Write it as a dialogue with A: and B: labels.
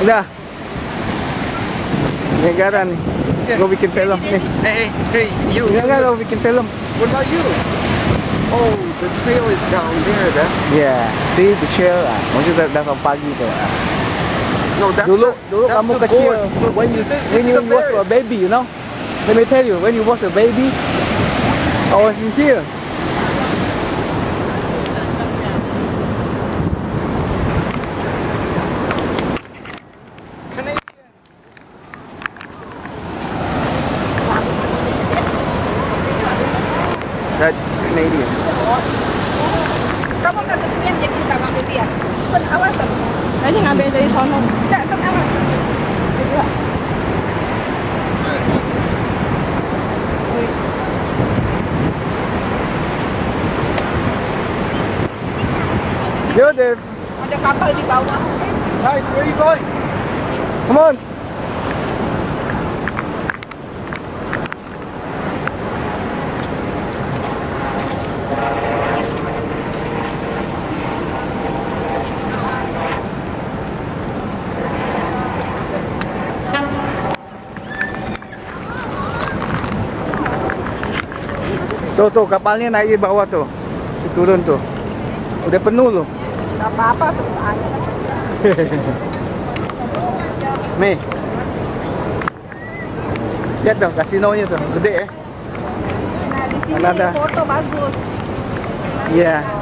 A: Udah. Negara nih. Gue bikin film nih.
B: Hey, you.
A: Enggak, gue bikin film.
B: What about you? Oh, the trail is down there, dah.
A: Yeah, see the trail lah. Maksudnya datang pagi tuh.
B: No, that's
A: Dulu
B: that's
A: kamu
B: the
A: kecil.
B: board. Look,
A: When you was a baby, you know. Let me tell you, when you was a baby, I was in here.
B: That Canadian.
C: Kamu nggak kesinian jadi nggak ngambil dia. Sen awas.
D: Kayaknya ngambil dari sono.
C: Tidak, sen awas. Berdua.
A: Yo, Dave.
C: Ada kapal di bawah.
B: Guys, where are you going?
A: Come on. Tuh kapalnya naik di bawah tuh. Turun tuh. Udah penuh loh.
C: Nggak apa-apa terus aja.
A: Mei. Lihat dong kasinonya tuh, gede ya.
C: Nah di sini
A: Ada.
C: foto bagus.
A: Iya.